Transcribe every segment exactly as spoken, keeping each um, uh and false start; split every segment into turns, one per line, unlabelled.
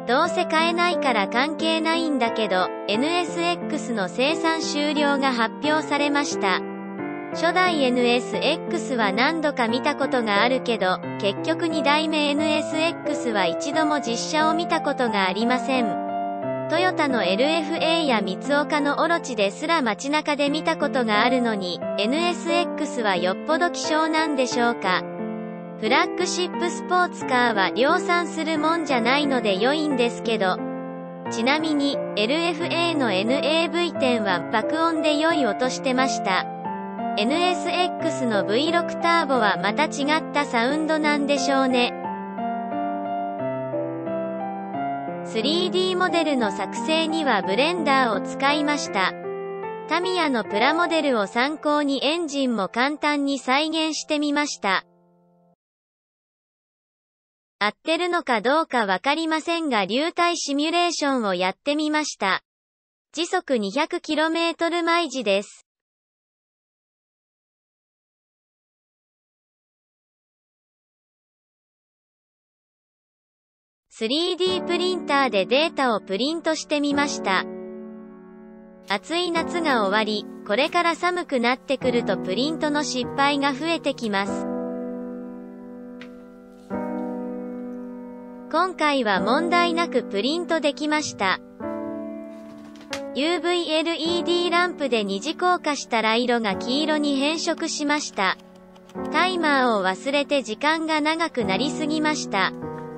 どうせ買えないから関係ないんだけど、エヌエスエックス の生産終了が発表されました。初代 エヌエスエックス は何度か見たことがあるけど、結局に代目 エヌエスエックス は一度も実車を見たことがありません。トヨタの エルエフエー や三岡のオロチですら街中で見たことがあるのに、エヌエスエックス はよっぽど希少なんでしょうか。フラッグシップスポーツカーは量産するもんじゃないので良いんですけど。ちなみに、エルエフエー の エヌエーブイテン は爆音で良い音してました。エヌエスエックス の ブイシックス ターボはまた違ったサウンドなんでしょうね。スリーディー モデルの作成にはブレンダーを使いました。タミヤのプラモデルを参考にエンジンも簡単に再現してみました。合ってるのかどうかわかりませんが流体シミュレーションをやってみました。時速 にひゃくキロメートル 毎時です。スリーディー プリンターでデータをプリントしてみました。暑い夏が終わり、これから寒くなってくるとプリントの失敗が増えてきます。今回は問題なくプリントできました。ユーブイエルイーディー ランプで二次硬化したら色が黄色に変色しました。タイマーを忘れて時間が長くなりすぎました。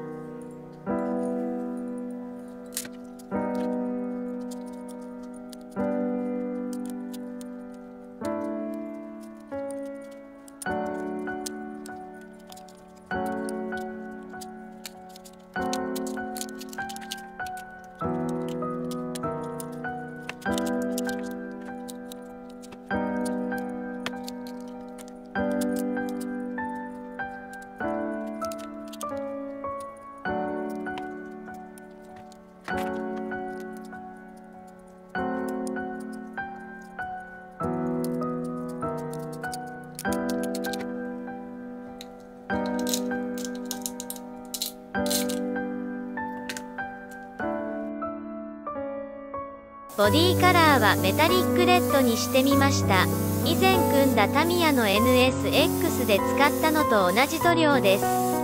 ボディカラーはメタリックレッドにしてみました。以前組んだタミヤの エヌエスエックス で使ったのと同じ塗料です。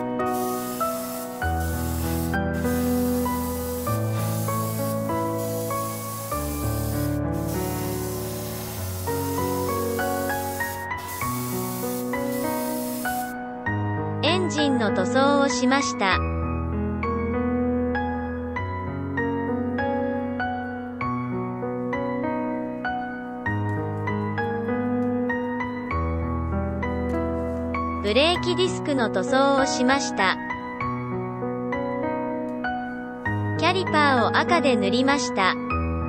エンジンの塗装をしました。ブレーキディスクの塗装をしました。キャリパーを赤で塗りました。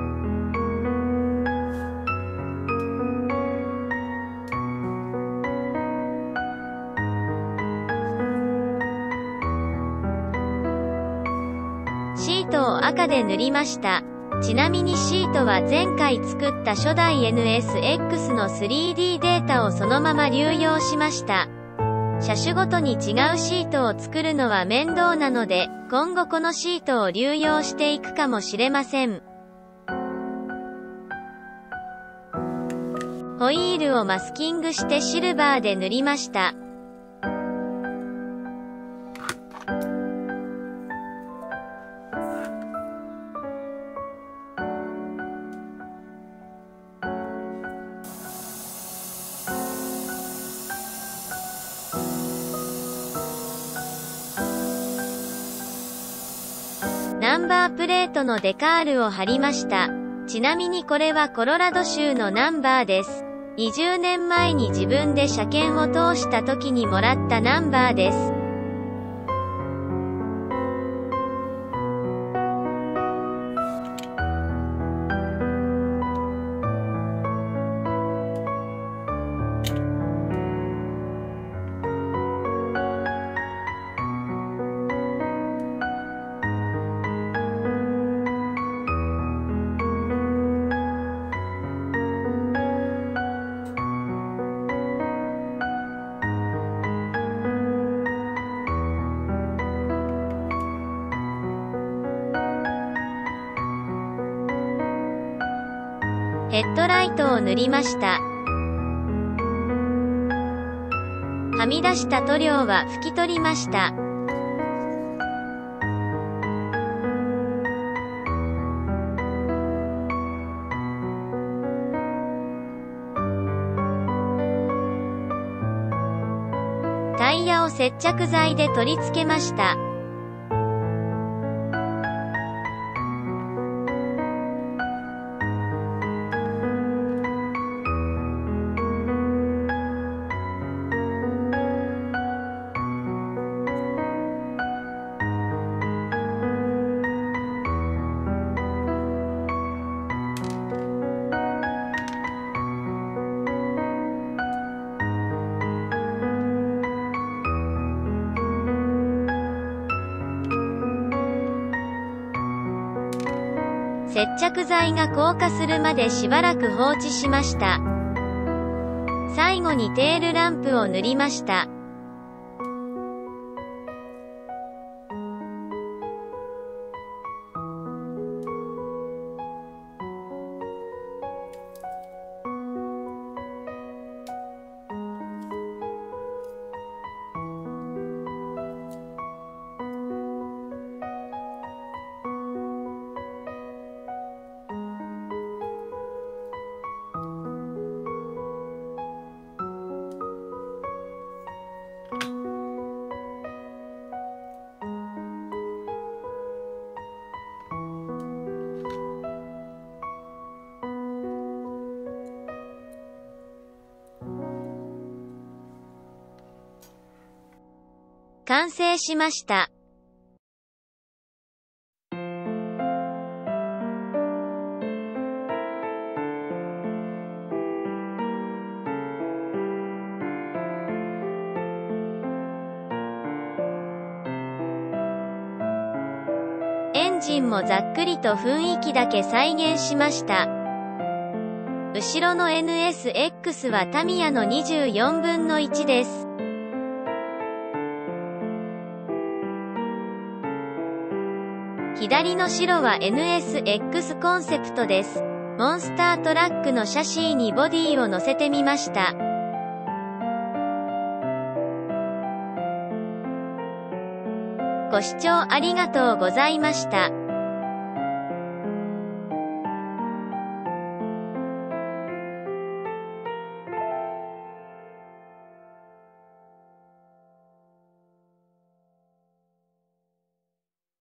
シートを赤で塗りました。ちなみにシートは前回作った初代 エヌエスエックス の スリーディー データをそのまま流用しました。車種ごとに違うシートを作るのは面倒なので、今後このシートを流用していくかもしれません。ホイールをマスキングしてシルバーで塗りました。ナンバープレートのデカールを貼りました。ちなみにこれはコロラド州のナンバーです。にじゅうねんまえに自分で車検を通した時にもらったナンバーです。 ヘッドライトを塗りました。はみ出した塗料は拭き取りました。タイヤを接着剤で取り付けました。接着剤が硬化するまでしばらく放置しました。最後にテールランプを塗りました。完成しました。エンジンもざっくりと雰囲気だけ再現しました。後ろの エヌエスエックス はタミヤのにじゅうよんぶんのいちです。左の白は エヌエスエックス コンセプトです。モンスタートラックのシャシーにボディを乗せてみました。ご視聴ありがとうございました。